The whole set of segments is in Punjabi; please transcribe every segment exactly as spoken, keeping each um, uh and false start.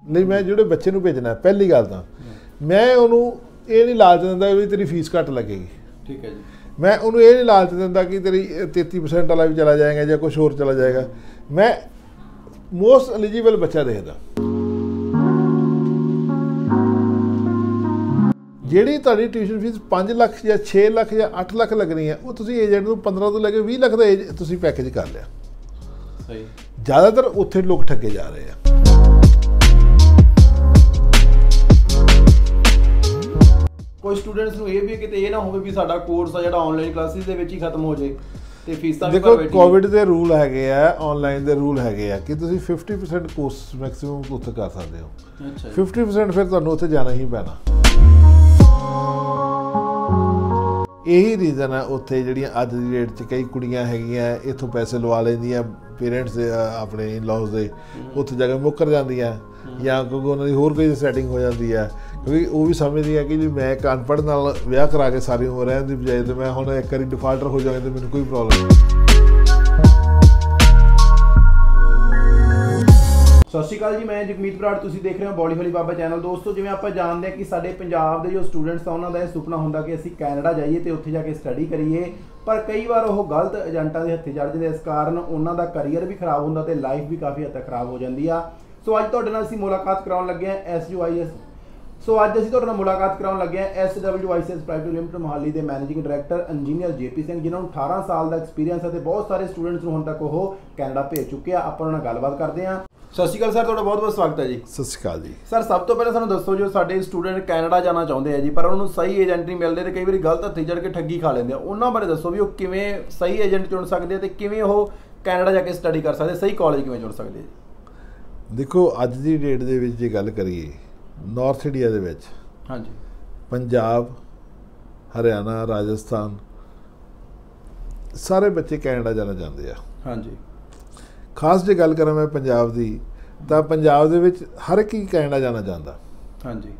नहीं मैं जो बच्चे ਨੂੰ भेजना पहली गल तो मैं उन्होंने ये नहीं लालच दिंदा भी तेरी फीस घट लगेगी। ठीक है जी। मैं उन्होंने ये नहीं लालच दिंदा कि तेरी तेती परसेंट वाला भी चला जाएगा या कुछ होर चला जाएगा। मैं मोस्ट एलिजिबल बच्चा देखदा ਜਿਹੜੀ ਤੁਹਾਡੀ ਟਿਊਸ਼ਨ ਫੀਸ पाँच ਲੱਖ ਜਾਂ छे ਲੱਖ ਜਾਂ आठ ਲੱਖ ਲੱਗਣੀ ਹੈ ਉਹ ਤੁਸੀਂ ਏਜੰਟ ਨੂੰ पंद्रह ਤੋਂ ਲੈ ਕੇ बीस ਲੱਖ ਦਾ ਤੁਸੀਂ ਪੈਕੇਜ ਕਰ ਲਿਆ। ਸਹੀ। ਜ਼ਿਆਦਾਤਰ ਉੱਥੇ ਲੋਕ ਠੱਗੇ ਜਾ ਰਹੇ ਆ। ਕੋਈ ਸਟੂਡੈਂਟਸ ਨੂੰ ਇਹ ਵੀ ਕਿਤੇ ਇਹ ਨਾ ਹੋਵੇ ਵੀ ਸਾਡਾ ਕੋਰਸ ਆ ਜਿਹੜਾ ਆਨਲਾਈਨ ਕਲਾਸਿਸ ਦੇ ਵਿੱਚ ਹੀ ਖਤਮ ਹੋ ਜਾਏ ਤੇ ਫੀਸਾਂ ਵੀ ਭਰ ਬੈਠੀ। ਦੇਖੋ ਕੋਵਿਡ ਦੇ ਰੂਲ ਹੈਗੇ ਆ, ਆਨਲਾਈਨ ਦੇ ਰੂਲ ਹੈਗੇ ਆ ਕਿ ਤੁਸੀਂ पचास परसेंट ਕੋਰਸ ਮੈਕਸਿਮਮ ਉੱਥੇ ਕਰ ਸਕਦੇ ਹੋ। ਅੱਛਾ। पचास परसेंट ਫਿਰ ਤੁਹਾਨੂੰ ਉੱਥੇ ਜਾਣਾ ਹੀ ਪੈਣਾ। यही रीज़न है उत्थे जिहड़ियां अज दी डेट च कई कुड़ियां हैगियां इत्थों पैसे लवा लैंदियां पेरेंट्स अपने इन लॉज दे उत्थे जाके मुकर जांदियां या क्योंकि उन्हां दी होर कोई सैटिंग हो जाती है क्योंकि वो भी समझदियां कि जी मैं एक अनपढ़ नाल विआह करा के सारी उम्र रहण दी बजाए तो मैं हुण एक बारी डिफाल्टर हो जावां तो मैनूं कोई प्रॉब्लम नहीं। सत श्री अकाल जी, मैं जगमीत बराड़, तुसीं देख रहे हो बॉडी हौली बाबा चैनल। दोस्तों जिवें आपां जाणदे हां कि साडे पंजाब दे जो स्टूडेंट्स आ उन्हां दा इह सुपना हुंदा कि असीं कैनेडा जाइए ते उत्थे जाके स्टडी करिए, पर कई बार वो गलत एजेंटां दे हत्थे चढ़ जांदे, इस कारण उन्हां दा करियर भी खराब हुंदा ते लाइफ भी काफ़ी हद तक खराब हो जाती है। सो अज तुहाडे नाल असीं मुलाकात कराउण लगे हां S U I S so अज असीं तुहाडे नाल मुलाकात कराउण लगे हां S W I C S private limited Mohali के managing director engineer J P Singh, जिन्होंने अठारह साल का एक्सपीरियंस है, बहुत सारे स्टूडेंट्स हुण तक वो कैनेडा भेज चुके हैं। आपां उन्हां नाल गलबात करते हैं। सत श्री अकाल सर, तुहाडा बहुत बहुत स्वागत है जी। सत श्री अकाल जी। सर सब तो पहले सानूं दसो जो साडे स्टूडेंट कैनेडा जाना चाहुंदे हैं जी पर उन्होंने सही एजेंट नहीं मिलते तो कई बार गलत हत्थे चढ़ के ठगी खा लेंदे, उन्हां बारे दसो भी वो किवें सही एजेंट चुन सकदे ते किवें वो कैनेडा जाके स्टडी कर सकदे, सही कॉलेज किवें चुन सकदे जी। देखो अज दी डेट दे विच जे गल करिए नॉर्थ इंडिया दे विच हाँ जी पंजाब हरियाणा राजस्थान सारे बच्चे कैनेडा जाना चाहते हैं। हाँ जी। खास जे गल करा मैं पंजाब दी तां पंजाब दे विच हर एक ही कैनेडा जाना चाहता। हाँ जी।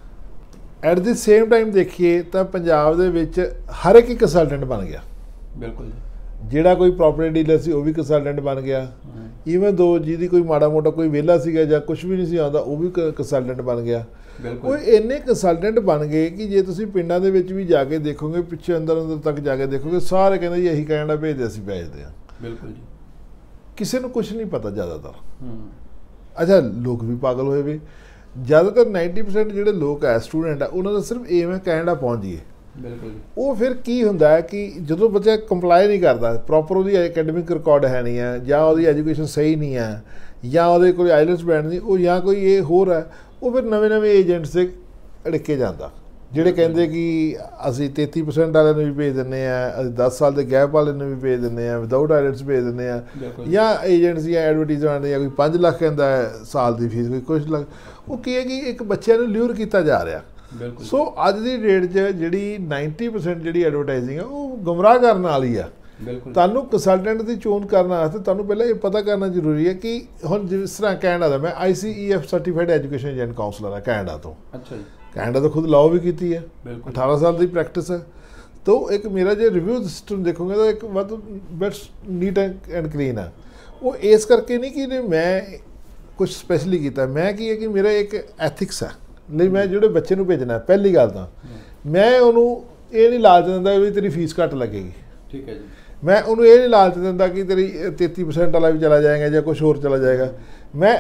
एट द सेम टाइम देखिए तां पंजाब दे विच हर एक ही कंसलटेंट बन गया। बिल्कुल। ਜਿਹੜਾ ਕੋਈ ਪ੍ਰੋਪਰਟੀ ਡੀਲਰ ਸੀ ਉਹ ਵੀ ਕੰਸਲਟੈਂਟ ਬਣ ਗਿਆ, ਈਵਨ ਦੋ ਜਿਹਦੀ ਕੋਈ ਮਾੜਾ ਮੋਟਾ ਕੋਈ ਵਿਹਲਾ ਸੀਗਾ ਜਾਂ ਕੁਝ ਵੀ ਨਹੀਂ ਸੀ ਆਉਂਦਾ ਉਹ ਵੀ ਕੰਸਲਟੈਂਟ ਬਣ ਗਿਆ। ਉਹ ਇੰਨੇ ਕੰਸਲਟੈਂਟ ਬਣ ਗਏ ਕਿ ਜੇ ਤੁਸੀਂ ਪਿੰਡਾਂ ਦੇ ਵਿੱਚ ਵੀ ਜਾ ਕੇ ਦੇਖੋਗੇ, ਪਿੱਛੇ ਅੰਦਰ ਅੰਦਰ ਤੱਕ ਜਾ ਕੇ ਦੇਖੋਗੇ, ਸਾਰੇ ਕਹਿੰਦੇ ਜੀ ਅਸੀਂ ਕੈਨੇਡਾ ਭੇਜਦੇ ਅਸੀਂ ਭੇਜਦੇ ਹਾਂ। ਬਿਲਕੁਲ ਜੀ। ਕਿਸੇ ਨੂੰ ਕੁਝ ਨਹੀਂ ਪਤਾ ਜ਼ਿਆਦਾਤਰ। ਅੱਛਾ ਲੋਕ ਵੀ ਪਾਗਲ ਹੋਏ ਵੇ, ਜ਼ਿਆਦਾਤਰ नाइन्टी परसेंट ਜਿਹੜੇ ਲੋਕ ਹੈ ਸਟੂਡੈਂਟ ਆ ਉਹਨਾਂ ਦਾ ਸਿਰਫ ਏਮ ਹੈ ਕੈਨੇਡਾ ਪਹੁੰਚ ਜਾਈਏ। बिल्कुल। वो फिर की होंदा है कि जो बच्चा कंप्लाई नहीं करता प्रॉपर वो एकेडमिक रिकॉर्ड है नहीं है या वो एजुकेशन सही नहीं है या वो कोई आइलट्स बैंड नहीं वो या कोई ये होर है, वो फिर नवे नवे एजेंट से अड़के जाता ਜਿਹੜੇ ਕਹਿੰਦੇ कि ਅਸੀਂ तेती परसेंट वाले भी भेज ਦਿੰਦੇ ਆ, ਅਸੀਂ दस साल के गैप वाले भी भेज ਦਿੰਦੇ ਆ, विदाउट आइलट्स भेज ਦਿੰਦੇ ਆ, या एजेंट्स या एडवर्टीजमेंट या कोई पाँच लाख कहता है साल की फीस कोई कुछ लाख, वो की है कि एक बच्चे ਨੂੰ ल्यूर किया जा रहा। सो अज की डेट च जी नाइन्टी परसेंट जी एडवरटाइजिंग है वो गुमराह करने वाली है। तुहानूं कंसलटेंट की चोन करने वास्ते तुहानूं पहले ये पता करना जरूरी है कि हुण जिस तरह कैनेडा का मैं I C E F certified education agent counsellor है कैनेडा तो। अच्छा जी। कैनेडा तो खुद लॉ भी की है, अठारह साल की प्रैक्टिस है। तो एक मेरा जो रिव्यू सिस्टम देखोगे तो एक मतलब बेस्ट नीट एंड क्लीन है। वो इस करके नहीं कि मैं कुछ स्पैशली किया, मैं की है कि मेरा एक एथिक्स है नहीं, मैं जो बच्चे ਨੂੰ भेजना पहली गल तो मैं उन्होंने ये नहीं लालच दिंदा भी तेरी फीस घट लगेगी। ठीक है जी। मैं उन्होंने ये नहीं लालच दिंदा कि तेरी तेती परसेंट वाला भी चला जाएगा या कुछ होर चला जाएगा। मैं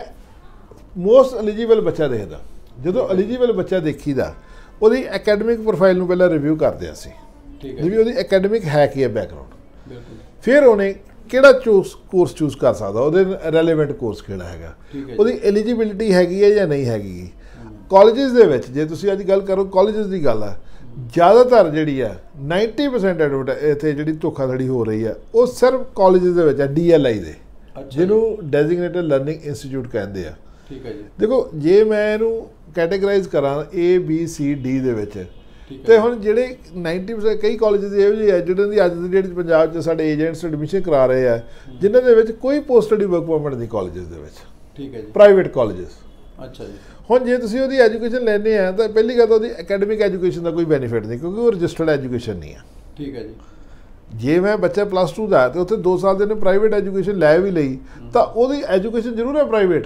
मोस्ट एलिजिबल बच्चा देखदा, जो एलिजिबल बच्चा देखीदा ਉਹਦੀ एकेडमिक प्रोफाइल ਨੂੰ ਪਹਿਲਾਂ रिव्यू ਕਰਦੇ ਅਸੀਂ ਵੀ ਉਹਦੀ एकेडमिक है ਕੀ है बैकग्राउंड, फिर ਉਹਨੇ ਕਿਹੜਾ ਚੂਸ ਕੋਰਸ ਚੂਜ਼ ਕਰ ਸਕਦਾ, ਉਹਦੇ ਰੈਲੇਵੈਂਟ ਕੋਰਸ ਕਿਹੜਾ ਹੈਗਾ, ਉਹਦੀ ਐਲੀਜੀਬਿਲਿਟੀ ਹੈਗੀ ਹੈ ਜਾਂ ਨਹੀਂ ਹੈਗੀ। कॉलेजेस दे विच जे तुसीं अज गल करो कॉलेजेस की गल है ज़्यादातर जी है नाइन्टी परसेंट एडवरटा इत्थे जी धोखाधड़ी हो रही है वो सिर्फ कॉलेजेस दे विच है डी एल आई दे जिन्हों डेजिग्नेटेड लर्निंग इंस्टीट्यूट कहते हैं। ठीक है जी। देखो जे मैं इनू कैटेगराइज करा ए बी सी डी दे विच ते हुण जिहड़े नाइन्टी परसेंट कई कॉलेजेस इहो ਜਿਹੇ है जिन्हों की अज की डेट पंजाब च साडे एजेंट्स एडमिशन करा रहे हैं जिन्हां दे विच कोई पोस्ट स्टडी वर्क परमिट नहीं कॉलेजेस दे विच। ठीक है जी। Private colleges. अच्छा जी। ਹੁਣ ਜੇ ਤੁਸੀਂ ਉਹਦੀ ਐਜੂਕੇਸ਼ਨ ਲੈਣੇ ਆ ਤਾਂ ਪਹਿਲੀ ਗੱਲ ਤਾਂ ਉਹਦੀ ਐਕੈਡਮਿਕ ਐਜੂਕੇਸ਼ਨ ਦਾ ਕੋਈ ਬੈਨੀਫਿਟ ਨਹੀਂ ਕਿਉਂਕਿ ਉਹ ਰਜਿਸਟਰਡ ਐਜੂਕੇਸ਼ਨ ਨਹੀਂ ਹੈ। ਠੀਕ ਹੈ ਜੀ। ਜੇ ਮੈਂ ਬੱਚਾ ਪਲੱਸ ਟੂ ਦਾ ਤੇ ਉੱਥੇ ਦੋ ਸਾਲ ਦੇ ਨੇ ਪ੍ਰਾਈਵੇਟ ਐਜੂਕੇਸ਼ਨ ਲੈ ਵੀ ਲਈ ਤਾਂ ਉਹਦੀ ਐਜੂਕੇਸ਼ਨ ਜ਼ਰੂਰ ਹੈ ਪ੍ਰਾਈਵੇਟ,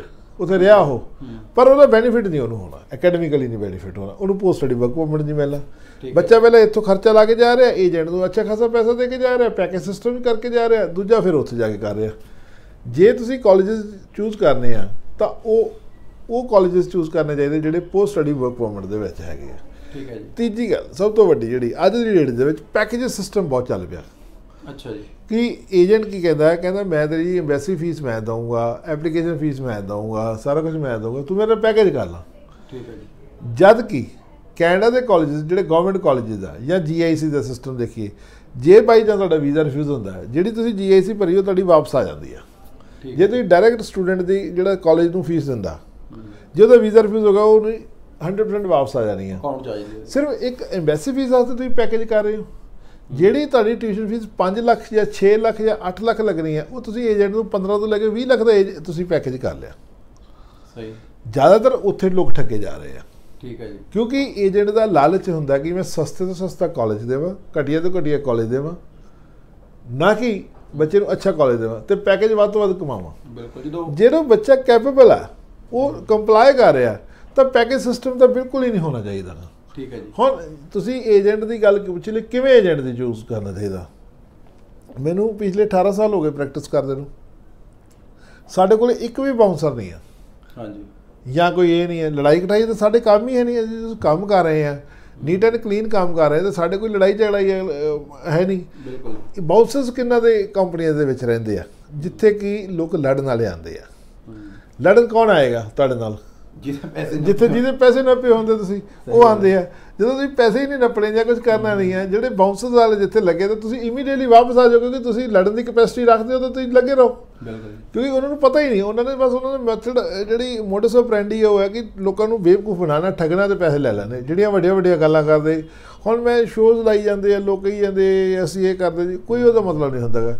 ਉੱਥੇ ਰਿਹਾ ਉਹ, ਪਰ ਉਹਦਾ ਬੈਨੀਫਿਟ ਨਹੀਂ ਉਹਨੂੰ ਹੋਣਾ, ਅਕੈਡਮਿਕਲੀ ਨਹੀਂ ਬੈਨੀਫਿਟ ਹੋਣਾ, ਉਹਨੂੰ ਪੋਸਟ ਸਟੱਡੀ ਵਰਕ ਪਰਮਿਟ ਨਹੀਂ ਮਿਲਣਾ। ਬੱਚਾ ਪਹਿਲਾਂ ਇੱਥੋਂ ਖਰਚਾ ਲਾ ਕੇ ਜਾ ਰਿਹਾ, ਏਜੰਟ ਨੂੰ ਅੱਛਾ ਖਾਸਾ ਪੈਸਾ ਦੇ ਕੇ ਜਾ ਰਿਹਾ, ਪੈਕੇਜ ਸਿਸਟਮ ਵੀ ਕਰਕੇ ਜਾ ਰਿਹਾ, ਦੂਜਾ ਫਿਰ ਉੱਥੇ ਜਾ ਕੇ ਕਰ ਰਿਹਾ। ਜੇ ਤੁਸੀਂ ਕਾਲਜਸ ਚੂਜ਼ ਕਰਨੇ ਆ ਤਾਂ ਉਹ ਉਹ ਕਾਲਜਸ ਚੂਜ਼ ਕਰਨੇ ਚਾਹੀਦੇ ਜਿਹੜੇ ਪੋਸਟ ਸਟੱਡੀ ਵਰਕ ਪਰਮਿਟ ਦੇ ਵਿੱਚ ਹੈਗੇ ਆ। ਠੀਕ ਹੈ ਜੀ। ਤੀਜੀ ਗੱਲ ਸਭ ਤੋਂ ਵੱਡੀ ਜਿਹੜੀ ਅੱਜ ਦੀ ਡੇਟ ਦੇ ਵਿੱਚ ਪੈਕੇਜ ਸਿਸਟਮ ਬਹੁਤ ਚੱਲ ਪਿਆ। ਅੱਛਾ ਜੀ। ਕਿ ਏਜੰਟ ਕੀ ਕਹਿੰਦਾ ਹੈ, ਕਹਿੰਦਾ ਮੈਂ ਤੇਰੀ ਐਮਬੈਸੀ ਫੀਸ ਮੈਂ ਦਊਂਗਾ, ਐਪਲੀਕੇਸ਼ਨ ਫੀਸ ਮੈਂ ਦਊਂਗਾ, ਸਾਰਾ ਕੁਝ ਮੈਂ ਦਊਂਗਾ, ਤੂੰ ਮੇਰਾ ਪੈਕੇਜ ਕਰ ਲਾ। ਠੀਕ ਹੈ ਜੀ। ਜਦ ਕਿ ਕੈਨੇਡਾ ਦੇ ਕਾਲਜਸ ਜਿਹੜੇ ਗਵਰਨਮੈਂਟ ਕਾਲਜਸ ਆ ਜਾਂ ਜੀ ਆਈ ਸੀ ਦਾ ਸਿਸਟਮ ਦੇਖੀਏ, ਜੇ ਬਾਈ ਜਾਂ ਤੁਹਾਡਾ ਵੀਜ਼ਾ ਰਿਫਿਊਜ਼ ਹੁੰਦਾ ਹੈ, ਜਿਹੜੀ ਤੁਸੀਂ ਜੀ ਆਈ ਸੀ ਭਰੀ ਉਹ ਤੁਹਾਡੀ ਵਾਪਸ ਆ ਜਾਂਦੀ ਆ। ਜੇ ਤੁਸੀਂ ਡਾਇਰੈਕਟ ਸਟੂਡੈਂਟ ਦੀ ਜਿਹੜਾ ਕਾਲਜ ਨੂੰ ਫੀਸ ਦਿੰਦਾ, ਜੇ ਉਹਦਾ ਵੀਜ਼ਾ ਰਿਫਿਊਜ਼ ਹੋਗਾ ਉਹਨੂੰ ਹੰਡਰਡ ਪਰਸੈਂਟ ਵਾਪਸ ਆ ਜਾਣੀ ਆ। ਸਿਰਫ ਇੱਕ ਐਮਬੈਸੀ ਫੀਸ ਵਾਸਤੇ ਤੁਸੀਂ ਪੈਕੇਜ ਕਰ ਰਹੇ ਹੋ। ਜਿਹੜੀ ਤੁਹਾਡੀ ਟਿਊਸ਼ਨ ਫੀਸ ਪੰਜ ਲੱਖ ਜਾਂ ਛੇ ਲੱਖ ਜਾਂ ਅੱਠ ਲੱਖ ਲੱਗਣੀ ਹੈ, ਉਹ ਤੁਸੀਂ ਏਜੰਟ ਨੂੰ ਪੰਦਰਾਂ ਤੋਂ ਲੈ ਕੇ ਵੀਹ ਲੱਖ ਦਾ ਤੁਸੀਂ ਪੈਕੇਜ ਕਰ ਲਿਆ। ਸਹੀ। ਜ਼ਿਆਦਾਤਰ ਉੱਥੇ ਲੋਕ ਠੱਗੇ ਜਾ ਰਹੇ ਆ। ਠੀਕ ਹੈ ਜੀ। ਕਿਉਂਕਿ ਏਜੰਟ ਦਾ ਲਾਲਚ ਹੁੰਦਾ ਕਿ ਮੈਂ ਸਸਤੇ ਤੋਂ ਸਸਤਾ ਕਾਲਜ ਦੇਵਾਂ, ਘਟੀਆ ਤੋਂ ਘਟੀਆ ਕਾਲਜ ਦੇਵਾਂ, ਨਾ ਕਿ ਬੱਚੇ ਨੂੰ ਅੱਛਾ ਕਾਲਜ ਦੇਵਾਂ ਤੇ ਪੈਕੇਜ ਵੱਧ ਤੋਂ ਵੱਧ ਕਮਾਵਾਂ। ਬਿਲਕੁਲ। ਜਦੋਂ ਜਿਹੜਾ ਬੱਚਾ ਕੈਪੇਬਲ ਆ ਉਹ ਕੰਪਲਾਈ ਕਰ ਰਿਹਾ ਤਾਂ ਪੈਕੇਜ ਸਿਸਟਮ ਤਾਂ ਬਿਲਕੁਲ ਹੀ ਨਹੀਂ ਹੋਣਾ ਚਾਹੀਦਾ। ਠੀਕ ਹੈ ਜੀ। ਹੁਣ ਤੁਸੀਂ ਏਜੰਟ ਦੀ ਗੱਲ ਪੁੱਛ ਲਈ, ਕਿਵੇਂ ਏਜੰਟ ਦੀ ਚੂਜ਼ ਕਰਨਾ ਚਾਹੀਦਾ। ਮੈਨੂੰ ਪਿਛਲੇ ਅਠਾਰਾਂ ਸਾਲ ਹੋ ਗਏ ਪ੍ਰੈਕਟਿਸ ਕਰਦੇ ਨੂੰ, ਸਾਡੇ ਕੋਲ ਇੱਕ ਵੀ ਬਾਉਂਸਰ ਨਹੀਂ ਆ। ਹਾਂਜੀ। ਜਾਂ ਕੋਈ ਇਹ ਨਹੀਂ ਹੈ ਲੜਾਈ ਕਟਾਈ ਤਾਂ ਸਾਡੇ ਕੰਮ ਹੀ ਹੈ ਨਹੀਂ। ਅਸੀਂ ਤੁਸੀਂ ਕੰਮ ਕਰ ਰਹੇ ਆ, ਨੀਟ ਐਂਡ ਕਲੀਨ ਕੰਮ ਕਰ ਰਹੇ ਤਾਂ ਸਾਡੇ ਕੋਈ ਲੜਾਈ ਝਗੜਾਈ ਹੈ ਨਹੀਂ। ਬਿਲਕੁਲ। ਬਾਉਂਸਰਸ ਕਿੰਨਾ ਦੇ ਕੰਪਨੀਆਂ ਦੇ ਵਿੱਚ ਰਹਿੰਦੇ ਆ ਜਿੱਥੇ ਕਿ ਲੋਕ ਲੜਨ ਵਾਲੇ ਆਉਂਦੇ ਆ। ਲੜਨ ਕੌਣ ਆਏਗਾ ਤੁਹਾਡੇ ਨਾਲ? ਜਿੱਥੇ ਜਿਹਦੇ ਪੈਸੇ ਨੱਪੇ ਹੁੰਦੇ ਤੁਸੀਂ ਉਹ ਆਉਂਦੇ ਆ। ਜਦੋਂ ਤੁਸੀਂ ਪੈਸੇ ਹੀ ਨਹੀਂ ਨੱਪਣੇ ਜਾਂ ਕੁਝ ਕਰਨਾ ਨਹੀਂ ਹੈ, ਜਿਹੜੇ ਬਾਉਂਸਰਸ ਵਾਲੇ ਜਿੱਥੇ ਲੱਗੇ ਤਾਂ ਤੁਸੀਂ ਇਮੀਡੀਏਟਲੀ ਵਾਪਸ ਆ ਜਾਓ, ਕਿਉਂਕਿ ਤੁਸੀਂ ਲੜਨ ਦੀ ਕੈਪੈਸਿਟੀ ਰੱਖਦੇ ਹੋ ਤਾਂ ਤੁਸੀਂ ਲੱਗੇ ਰਹੋ। ਕਿਉਂਕਿ ਉਹਨਾਂ ਨੂੰ ਪਤਾ ਹੀ ਨਹੀਂ, ਉਹਨਾਂ ਨੇ ਬਸ ਉਹਨਾਂ ਦੇ ਮੈਥਡ ਜਿਹੜੀ ਮੋਡਸ ਆਪਰੈਂਡੀ ਉਹ ਹੈ ਕਿ ਲੋਕਾਂ ਨੂੰ ਬੇਵਕੂਫ ਬਣਾਉਣਾ, ਠੱਗਣਾ ਤੇ ਪੈਸੇ ਲੈ ਲੈਣੇ। ਜਿਹੜੀਆਂ ਵੱਡੀਆਂ ਵੱਡੀਆਂ ਗੱਲਾਂ ਕਰਦੇ, ਹੁਣ ਮੈਂ ਸ਼ੋਜ਼ ਲਾਈ ਜਾਂਦੇ ਆ, ਲੋਕ ਕਹੀ ਜਾਂਦੇ ਅਸੀਂ ਇਹ ਕਰਦੇ ਜੀ, ਕੋਈ ਉਹਦਾ ਮਤਲਬ ਨਹੀਂ ਹੁੰਦਾ ਗਾ।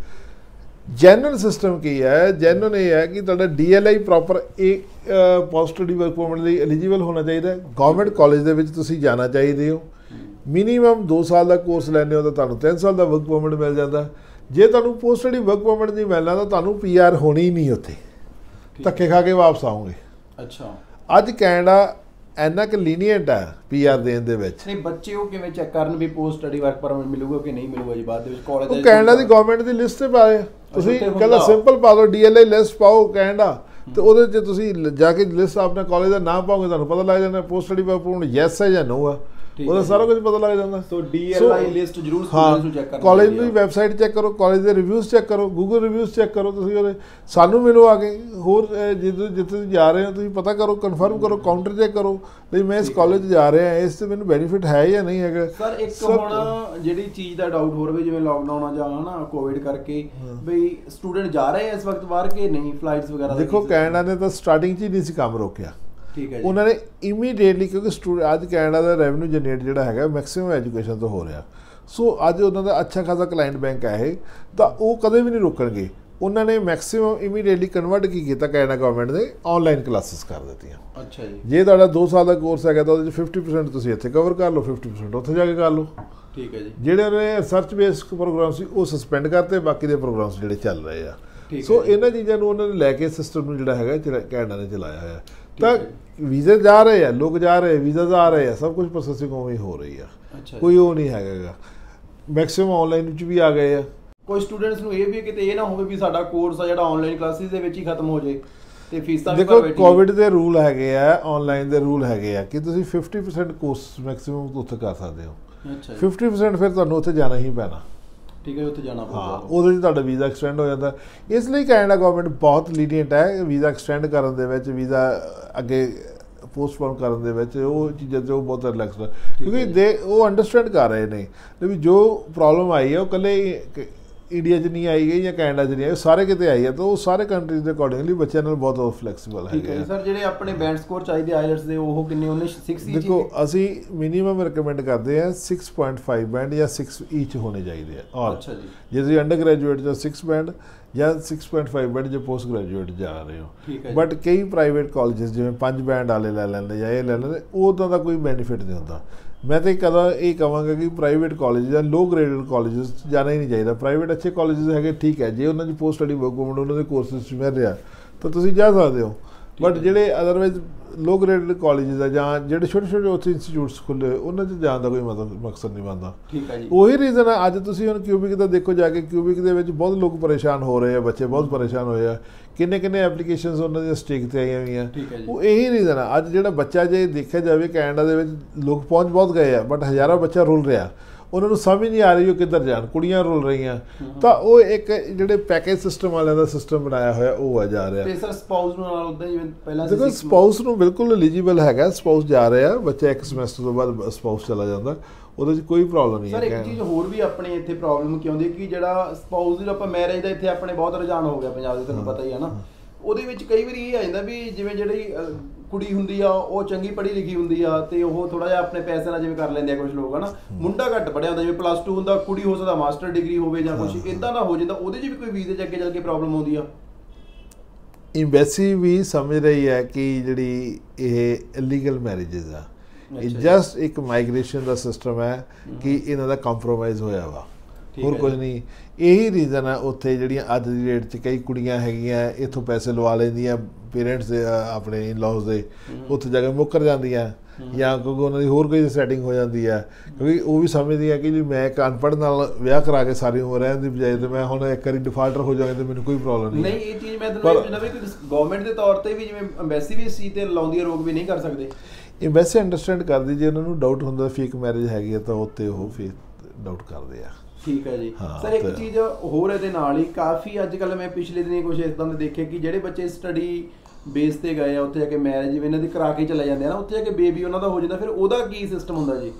ਜੈਨੂਅਨ ਸਿਸਟਮ ਕੀ ਹੈ? ਜੈਨੂਅਨ ਇਹ ਹੈ ਕਿ ਤੁਹਾਡਾ ਡੀ ਐਲ ਆਈ ਪ੍ਰੋਪਰ ਇਹ ਪੋਸਟ ਸਟੱਡੀ ਵਰਕ ਪਰਮਿਟ ਲਈ ਐਲੀਜੀਬਲ ਹੋਣਾ ਚਾਹੀਦਾ। ਗਵਰਨਮੈਂਟ ਕਾਲਜ ਦੇ ਵਿੱਚ ਤੁਸੀਂ ਜਾਣਾ ਚਾਹੀਦੇ ਹੋ। ਮਿਨੀਮਮ ਦੋ ਸਾਲ ਦਾ ਕੋਰਸ ਲੈਂਦੇ ਹੋ ਤਾਂ ਤੁਹਾਨੂੰ ਤਿੰਨ ਸਾਲ ਦਾ ਵਰਕ ਪਰਮਿਟ ਮਿਲ ਜਾਂਦਾ। ਜੇ ਤੁਹਾਨੂੰ ਪੋਸਟ ਸਟੱਡੀ ਵਰਕ ਪਰਮਿਟ ਨਹੀਂ ਮਿਲਣਾ ਤਾਂ ਤੁਹਾਨੂੰ ਪੀ ਆਰ ਹੋਣੀ ਨਹੀਂ, ਉੱਥੇ ਧੱਕੇ ਖਾ ਕੇ ਵਾਪਸ ਆਓਗੇ। ਅੱਛਾ। ਅੱਜ ਕੈਨੇਡਾ ਇੰਨਾ ਕਿ ਲੀਨੀਅੰਟ ਹੈ ਪੀ ਆਰ ਦੇਣ ਦੇ ਵਿੱਚ। ਨਹੀਂ ਬੱਚੇ ਉਹ ਕਿਵੇਂ ਚੈੱਕ ਕਰਨ ਵੀ ਪੋਸਟ ਸਟੱਡੀ ਵਰਕ ਪਰਮਿਟ ਮਿਲੂਗਾ ਕਿ ਨਹੀਂ ਮਿਲੂਗਾ ਜੀ ਬਾਅਦ ਦੇ ਵਿੱਚ ਕਾਲਜ ਉਹ ਕੈਨੇਡਾ ਦੀ ਗਵਰਨਮੈਂਟ ਦੀ ਲਿਸਟ ਤੇ ਪਾਏ ਤੁਸੀਂ ਕੱਲਾ ਸਿੰਪਲ ਪਾ ਦਿਓ ਡੀ ਐਲ ਆਈ ਲਿਸਟ ਪਾਓ ਕੈਨੇਡਾ ਤੇ ਉਹਦੇ 'ਚ ਤੁਸੀਂ ਜਾ ਕੇ ਲਿਸਟ ਆਪਣੇ ਕਾਲਜ ਦਾ ਨਾਮ ਪਾਓਗੇ, ਤੁਹਾਨੂੰ ਪਤਾ ਲੱਗ ਜਾਂਦਾ post study work permit yes ਹੈ ਜਾਂ ਨੋ ਆ, ਉਹਦਾ ਸਾਰਾ ਕੁਝ ਪਤਾ ਲੱਗ ਜਾਂਦਾ। So D L I list ਜ਼ਰੂਰ ਸਟੂਡੈਂਟਸ ਨੂੰ ਚੈੱਕ ਕਰਨਾ। ਕਾਲਜ ਦੀ ਵੈਬਸਾਈਟ ਚੈੱਕ ਕਰੋ, ਕਾਲਜ ਦੇ ਰਿਵਿਊਜ਼ ਚੈੱਕ ਕਰੋ, ਗੂਗਲ ਰਿਵਿਊਜ਼ ਚੈੱਕ ਕਰੋ। ਤੁਸੀਂ ਉਹਦੇ ਸਾਨੂੰ ਮਿਲੋ ਆ ਕੇ, ਹੋਰ ਜਿੱਥੇ ਜਿੱਥੇ ਤੁਸੀਂ ਜਾ ਰਹੇ ਹੋ ਤੁਸੀਂ ਪਤਾ ਕਰੋ, ਕਨਫਰਮ ਕਰੋ, ਕਾਊਂਟਰ ਚੈੱਕ ਕਰੋ ਵੀ ਮੈਂ ਇਸ ਕਾਲਜ ਜਾ ਰਿਹਾ, ਇਸ ਤੇ ਮੈਨੂੰ ਬੈਨੀਫਿਟ ਹੈ ਜਾਂ ਨਹੀਂ ਹੈਗਾ। ਸਰ ਇੱਕ ਹੁਣ ਜਿਹੜੀ ਚੀਜ਼ ਦਾ ਡਾਊਟ ਹੋ ਰਿਹਾ ਜਿਵੇਂ ਲਾਕਡਾਊਨ ਆ ਜਾਂ ਹਨਾ ਕੋਵਿਡ ਕਰਕੇ ਬਈ ਸਟੂਡੈਂਟ ਜਾ ਰਹੇ ਆ ਇਸ ਵਕਤ ਬਾਹਰ ਕਿ ਨਹੀਂ, ਫਲਾਈਟਸ ਵਗੈਰਾ? ਦੇਖੋ ਕੈਨੇਡਾ ਨੇ ਤਾਂ ਸਟਾਰਟਿੰਗ 'ਚ ਹੀ ਨਹੀਂ ਸੀ ਕੰਮ ਰੋਕਿਆ। ਠੀਕ ਹੈ ਜੀ। ਉਹਨਾਂ ਨੇ ਇਮੀਡੀਏਟਲੀ, ਕਿਉਂਕਿ ਸਟੂਡੈਂਟ ਅੱਜ ਕੈਨੇਡਾ ਦਾ ਰੈਵਨਿਊ ਜਨਰੇਟ ਜਿਹੜਾ ਹੈਗਾ ਮੈਕਸਿਮਮ ਐਜੂਕੇਸ਼ਨ ਤੋਂ ਹੋ ਰਿਹਾ, ਸੋ ਅੱਜ ਉਹਨਾਂ ਦਾ ਅੱਛਾ ਖਾਸਾ ਕਲਾਇੰਟ ਬੈਂਕ ਹੈ ਇਹ, ਤਾਂ ਉਹ ਕਦੇ ਵੀ ਨਹੀਂ ਰੋਕਣਗੇ। ਉਹਨਾਂ ਨੇ ਮੈਕਸਿਮਮ ਇਮੀਡੀਏਟਲੀ ਕਨਵਰਟ ਕੀ ਕੀਤਾ, ਕੈਨੇਡਾ ਗਵਰਨਮੈਂਟ ਨੇ ਆਨਲਾਈਨ ਕਲਾਸਿਸ ਕਰ ਦਿੱਤੀਆਂ। ਅੱਛਾ ਜੀ। ਜੇ ਤੁਹਾਡਾ ਦੋ ਸਾਲ ਦਾ ਕੋਰਸ ਹੈਗਾ ਤਾਂ ਉਹਦੇ 'ਚ ਫਿਫਟੀ ਪਰਸੈਂਟ ਤੁਸੀਂ ਇੱਥੇ ਕਵਰ ਕਰ ਲਓ, ਫਿਫਟੀ ਪਰਸੈਂਟ ਉੱਥੇ ਜਾ ਕੇ ਕਰ ਲਓ। ਠੀਕ ਹੈ ਜੀ। ਜਿਹੜੇ ਉਹਨੇ ਰਿਸਰਚ ਬੇਸਡ ਪ੍ਰੋਗਰਾਮ ਸੀ ਉਹ ਸਸਪੈਂਡ ਕਰਤੇ, ਬਾਕੀ ਦੇ ਪ੍ਰੋਗਰਾਮਸ ਜਿਹੜੇ ਚੱਲ ਰਹੇ ਆ। ਸੋ ਇਹਨਾਂ ਚੀਜ਼ਾਂ ਨੂੰ ਉਹਨਾਂ ਨੇ ਲੈ ਕੇ ਸਿਸਟਮ ਨੂੰ ਜਿਹੜਾ ਹੈਗਾ ਕੈਨੇਡਾ ਨੇ ਚਲਾਇਆ ਹੋਇਆ। ਤਾਂ ਵੀਜ਼ੇ ਜਾ ਰਹੇ ਆ, ਲੋਕ ਜਾ ਰਹੇ, ਵੀਜ਼ਾ ਆ ਰਹੇ ਆ, ਸਭ ਕੁਝ ਪ੍ਰੋਸੈਸਿੰਗ ਉਵੇਂ ਹੋ ਰਹੀ ਆ, ਕੋਈ ਉਹ ਨਹੀਂ ਹੈਗਾ। ਮੈਕਸਿਮਮ ਆਨਲਾਈਨ ਵਿੱਚ ਵੀ ਆ ਗਏ ਆ। ਕੋਈ ਸਟੂਡੈਂਟਸ ਨੂੰ ਇਹ ਵੀ ਕਿਤੇ ਇਹ ਨਾ ਹੋਵੇ ਵੀ ਸਾਡਾ ਕੋਰਸ ਆ ਜਿਹੜਾ ਆਨਲਾਈਨ ਕਲਾਸਿਸ ਦੇ ਵਿੱਚ ਹੀ ਖਤਮ ਹੋ ਜਾਏ ਤੇ ਫੀਸਾਂ ਵੀ ਦੇਖੋ ਕੋਵਿਡ ਦੇ ਰੂਲ ਹੈਗੇ ਆ, ਆਨਲਾਈਨ ਦੇ ਰੂਲ ਹੈਗੇ ਆ ਕਿ ਤੁਸੀਂ ਫਿਫਟੀ ਪਰਸੈਂਟ ਕੋਰਸ ਮੈਕਸਿਮਮ ਉੱਥੇ ਕਰ ਸਕਦੇ ਹੋ। ਅੱਛਾ। ਫਿਫਟੀ ਪਰਸੈਂਟ ਫਿਰ ਤੁਹਾਨੂੰ ਉੱਥੇ ਜਾਣਾ ਹੀ ਪੈਣਾ। ਠੀਕ ਹੈ, ਉੱਥੇ ਜਾਣਾ ਪਊਗਾ। ਹਾਂ, ਉਹਦੇ 'ਚ ਤੁਹਾਡਾ ਵੀਜ਼ਾ ਐਕਸਟੈਂਡ ਹੋ ਜਾਂਦਾ। ਇਸ ਲਈ ਕੈਨੇਡਾ ਗਵਰਨਮੈਂਟ ਬਹੁਤ ਲੀਨੀਅੰਟ ਹੈ ਵੀਜ਼ਾ ਐਕਸਟੈਂਡ ਕਰਨ ਦੇ ਵਿੱਚ, ਵੀਜ਼ਾ ਅੱਗੇ ਪੋਸਟਪੋਨ ਕਰਨ ਦੇ ਵਿੱਚ, ਉਹ ਚੀਜ਼ਾਂ 'ਚ ਉਹ ਬਹੁਤ ਰਿਲੈਕਸ ਹੈ ਕਿਉਂਕਿ ਦੇ ਉਹ ਅੰਡਰਸਟੈਂਡ ਕਰ ਰਹੇ ਨੇ ਵੀ ਜੋ ਪ੍ਰੋਬਲਮ ਆਈ ਹੈ ਉਹ ਇਕੱਲੇ ਇੰਡੀਆ 'ਚ ਨਹੀਂ ਆਈ ਗਈ ਜਾਂ ਕੈਨੇਡਾ 'ਚ ਨਹੀਂ ਆਈ, ਸਾਰੇ ਕਿਤੇ ਆਈ ਹੈ। ਤਾਂ ਉਹ ਸਾਰੇ ਕੰਟਰੀਜ਼ ਦੇ ਅਕੋਰਡਿੰਗਲੀ ਬੱਚਿਆਂ ਨਾਲ ਬਹੁਤ ਫਲੈਕਸੀਬਲ ਹੈਗੇ ਆ। ਸਰ ਜਿਹੜੇ ਆਪਣੇ ਬੈਂਡ ਸਕੋਰ ਚਾਹੀਦੇ ਆਈਲੈਟਸ ਦੇ ਉਹ ਕਿੰਨੇ? ਉਹਨੇ ਸਿਕਸ ਈਚ? ਦੇਖੋ ਅਸੀਂ ਮਿਨੀਮਮ ਰਿਕਮੈਂਡ ਕਰਦੇ ਹਾਂ ਸਿਕਸ ਪੁਆਇੰਟ ਫਾਈਵ ਬੈਂਡ ਜਾਂ ਸਿਕਸ ਈਚ ਹੋਣੇ ਚਾਹੀਦੇ ਆ। ਔਰ ਜੇ ਤੁਸੀਂ ਅੰਡਰ ਗ੍ਰੈਜੂਏਟ ਜਾਂ ਸਿਕਸ ਬੈਂਡ ਜਾਂ ਸਿਕਸ ਪੁਆਇੰਟ ਫਾਈਵ ਬੈਂਡ ਜੇ ਪੋਸਟ ਗ੍ਰੈਜੂਏਟ ਜਾ ਰਹੇ ਹੋ। ਬਟ ਕਈ ਪ੍ਰਾਈਵੇਟ ਕਾਲਜਸ ਜਿਵੇਂ ਪੰਜ ਬੈਂਡ ਵਾਲੇ ਲੈ ਲੈਂਦੇ ਜਾਂ ਇਹ ਲੈ ਲੈਂਦੇ, ਉੱਦਾਂ ਦਾ ਕੋਈ ਬੈਨੀਫਿਟ ਨਹੀਂ ਹੁੰਦਾ। ਮੈਂ ਤਾਂ ਕਦਾ ਇਹ ਕਹਾਂਗਾ ਕਿ ਪ੍ਰਾਈਵੇਟ ਕਾਲਜ ਜਾਂ ਲੋ ਗ੍ਰੇਡਡ ਕਾਲਜਸ ਜਾਣਾ ਹੀ ਨਹੀਂ ਚਾਹੀਦਾ। ਪ੍ਰਾਈਵੇਟ ਅੱਛੇ ਕਾਲਜਸ ਹੈਗੇ, ਠੀਕ ਹੈ, ਜੇ ਉਹਨਾਂ ਦੀ ਪੋਸਟ ਸਟੱਡੀ ਵਰਕ ਪਰਮਿਟ ਉਹਨਾਂ ਦੇ ਕੋਰਸਿਸ 'ਚ ਮਿਲ ਰਿਹਾ ਤਾਂ ਤੁਸੀਂ ਜਾ ਸਕਦੇ ਹੋ। ਬਟ ਜਿਹੜੇ ਅਦਰਵਾਈਜ਼ ਲੋ ਗ੍ਰੇਡਡ ਕਾਲਜਿਸ ਆ ਜਾਂ ਜਿਹੜੇ ਛੋਟੇ ਛੋਟੇ ਉੱਥੇ ਇੰਸਟੀਚਿਊਟਸ ਖੁੱਲੇ ਉਹਨਾਂ 'ਚ ਜਾਣ ਦਾ ਕੋਈ ਮਤਲਬ ਮਕਸਦ ਨਹੀਂ ਬਣਦਾ। ਠੀਕ ਹੈ ਜੀ। ਉਹੀ ਰੀਜ਼ਨ ਆ ਅੱਜ ਤੁਸੀਂ ਹੁਣ ਕਿਊਬਿਕ ਦਾ ਦੇਖੋ ਜਾ ਕੇ, ਕਿਊਬਿਕ ਦੇ ਵਿੱਚ ਬਹੁਤ ਲੋਕ ਪਰੇਸ਼ਾਨ ਹੋ ਰਹੇ ਆ, ਬੱਚੇ ਬਹੁਤ ਪਰੇਸ਼ਾਨ ਹੋਏ ਆ, ਕਿੰਨੇ ਕਿੰਨੇ ਐਪਲੀਕੇਸ਼ਨਸ ਉਹਨਾਂ ਦੀਆਂ ਸਟੇਕ 'ਤੇ ਆਈਆਂ ਹੋਈਆਂ। ਉਹ ਇਹੀ ਰੀਜ਼ਨ ਆ। ਅੱਜ ਜਿਹੜਾ ਬੱਚਾ ਜੇ ਦੇਖਿਆ ਜਾਵੇ ਕੈਨੇਡਾ ਦੇ ਵਿੱਚ ਲੋਕ ਪਹੁੰਚ ਬਹੁਤ ਗਏ ਆ ਬਟ ਹਜ਼ਾਰਾਂ ਬੱਚਾ ਰੁਲ ਰਿਹਾ, ਉਹਨਾਂ ਨੂੰ ਸਮਝ ਨਹੀਂ ਆ ਰਹੀ ਉਹ ਕਿੱਧਰ ਜਾਣ, ਕੁੜੀਆਂ ਰੁਲ ਰਹੀਆਂ। ਤਾਂ ਉਹ ਇੱਕ ਜਿਹੜੇ ਪੈਕੇਜ ਸਿਸਟਮ ਵਾਲਿਆਂ ਦਾ ਸਿਸਟਮ ਬਣਾਇਆ ਹੋਇਆ ਉਹ ਆ ਜਾ ਰਿਹਾ। ਤੇ ਸਰ ਸਪਾਊਸ ਨੂੰ ਨਾਲ ਉਦਾਂ ਜਿਵੇਂ ਪਹਿਲਾਂ ਦੇਖੋ ਸਪਾਊਸ ਨੂੰ ਬਿਲਕੁਲ ਐਲੀਜੀਬਲ ਹੈਗਾ, ਸਪਾਊਸ ਜਾ ਰਿਹਾ, ਬੱਚਾ ਇੱਕ ਸਮੈਸਟਰ ਤੋਂ ਬਾਅਦ ਸਪਾਊਸ ਚਲਾ ਜਾਂਦਾ, ਉਹਦੇ 'ਚ ਕੋਈ ਪ੍ਰੋਬਲਮ ਨਹੀਂ ਹੈ। ਸਰ ਇੱਕ ਚੀਜ਼ ਹੋਰ ਵੀ ਆਪਣੇ ਇੱਥੇ ਪ੍ਰੋਬਲਮ ਕੀ ਆਉਂਦੀ ਹੈ ਕਿ ਜਿਹੜਾ ਸਪਾਊਸ ਦੀ ਆਪਾਂ ਮੈਰਿਜ ਦਾ ਇੱਥੇ ਆਪਣੇ ਬਹੁਤ ਰੁਝਾਨ ਹੋ ਗਿਆ ਪੰਜਾਬ ਦੇ, ਤੁਹਾਨੂੰ ਪਤਾ ਹੀ ਹੈ ਨਾ। ਉਹਦੇ ਵਿੱਚ ਕਈ ਵਾਰੀ ਇਹ ਆ ਜਾਂਦਾ ਵੀ ਜਿਵੇਂ ਜਿਹੜੀ ਕੁੜੀ ਹੁੰਦੀ ਆ ਉਹ ਚੰਗੀ ਪੜ੍ਹੀ ਲਿਖੀ ਹੁੰਦੀ ਆ ਤੇ ਉਹ ਥੋੜਾ ਜਿਹਾ ਆਪਣੇ ਪੈਸੇ ਨਾਲ ਜਿਵੇਂ ਕਰ ਲੈਂਦੇ ਆ ਕੁਝ ਲੋਕ, ਹਨਾ। ਮੁੰਡਾ ਘੱਟ ਪੜ੍ਹਿਆ ਹੁੰਦਾ, ਜਿਵੇਂ ਪਲੱਸ ਟੂ ਹੁੰਦਾ, ਕੁੜੀ ਹੋ ਸਕਦਾ ਮਾਸਟਰ ਡਿਗਰੀ ਹੋਵੇ ਜਾਂ ਕੁਝ ਇਦਾਂ ਦਾ ਹੋ ਜਾਂਦਾ, ਉਹਦੇ 'ਚ ਵੀ ਕੋਈ ਵੀਜ਼ੇ 'ਚ ਅੱਗੇ ਚੱਲ ਕੇ ਪ੍ਰੋਬਲਮ ਆਉਂਦੀ ਆ। ਐਮਬੈਸੀ ਵੀ ਸਮਝ ਰਹੀ ਹੈ ਕਿ ਜਿਹੜੀ ਇਹ ਇਲੀਗਲ ਮੈਰਿਜਸ ਆ, ਇਹ ਜਸਟ ਇੱਕ ਮਾਈਗ੍ਰੇਸ਼ਨ ਦਾ ਸਿਸਟਮ ਹੈ ਕਿ ਇਹਨਾਂ ਦਾ ਕੰਪਰੋਮਾਈਜ਼ ਹੋਇਆ ਵਾ, ਹੋਰ ਕੁਝ ਨਹੀਂ। ਇਹੀ ਰੀਜ਼ਨ ਆ ਉੱਥੇ ਜਿਹੜੀਆਂ ਅੱਜ ਦੀ ਡੇਟ 'ਚ ਕਈ ਕੁੜੀਆਂ ਹੈਗੀਆਂ ਇੱਥੋਂ ਪੈਸੇ ਲਵਾ ਲੈਂਦੀਆਂ ਪੇਰੈਂਟਸ ਦੇ, ਆਪਣੇ ਇਨ-ਲॉज ਦੇ, ਉੱਥੇ ਜਾ ਕੇ ਮੁੱਕਰ ਜਾਂਦੀਆਂ ਜਾਂ ਕਿਉਂਕਿ ਉਹਨਾਂ ਦੀ ਹੋਰ ਕੋਈ ਸੈਟਿੰਗ ਹੋ ਜਾਂਦੀ ਹੈ, ਕਿਉਂਕਿ ਉਹ ਵੀ ਸਮਝਦੀਆਂ ਕਿ ਜੀ ਮੈਂ ਇੱਕ ਅਨਪੜ੍ਹ ਨਾਲ ਵਿਆਹ ਕਰਾ ਕੇ ਸਾਰੀ ਉਮਰ ਰਹਿਣ ਦੀ ਬਜਾਏ ਤੇ ਮੈਂ ਹੁਣ ਇੱਕ ਵਾਰੀ ਡਿਫਾਲਟਰ ਹੋ ਜਾਵਾਂਗਾ ਤੇ ਮੈਨੂੰ ਕੋਈ ਪ੍ਰੋਬਲਮ ਨਹੀਂ। ਨਹੀਂ ਇਹ ਚੀਜ਼ ਮੈਂ ਤੁਹਾਨੂੰ ਵੀ ਗਵਰਨਮੈਂਟ ਦੇ ਤੌਰ ਤੇ ਵੀ ਜਿਵੇਂ ਐਮਬੈਸੀ ਵੀ ਇਸ ਚੀਜ਼ ਤੇ ਲਾਉਂਦੀ ਹੈ, ਰੋਕ ਵੀ ਨਹੀਂ ਕਰ ਸਕਦੇ। ਐਮਬੈਸੀ ਅੰਡਰਸਟੈਂਡ ਕਰਦੀ, ਜੇ ਉਹਨਾਂ ਨੂੰ ਡਾਊਟ ਹੁੰਦਾ ਫੇਕ ਮੈਰਿਜ ਹੈਗੀ ਹੈ ਤਾਂ ਉੱਤੇ ਉਹ ਫੇਕ ਡਾਊਟ ਕਰਦੇ ਆ। ਠੀਕ ਹੈ ਜੀ। ਸਰ ਇੱਕ ਚੀਜ਼ ਹੋਰ ਇਹਦੇ ਨਾਲ ਹੀ ਕਾਫੀ ਅੱਜ ਕੱਲ੍ਹ ਮੈਂ ਪਿਛਲੇ ਦਿਨੀ ਕੁਛ ਇਸ ਤਰ੍ਹਾਂ ਦੇ ਦੇਖੇ ਕਿ ਜਿਹੜੇ ਬੱਚੇ ਸਟੱਡੀ ਬੇਸ ਤੇ ਗਏ ਆ ਉੱਥੇ ਜਾ ਕੇ ਮੈਰਿਜ ਵੀ ਇਹਨਾਂ ਦੀ ਕਰਾ ਕੇ ਚਲੇ ਜਾਂਦੇ ਆ ਨਾ, ਉੱਥੇ ਜਾ ਕੇ ਬੇਬੀ ਉਹਨਾਂ ਦਾ ਹੋ ਜਾਂਦਾ, ਫਿਰ ਉਹਦਾ ਕੀ ਸਿਸਟਮ ਹੁੰਦਾ ਜੀ?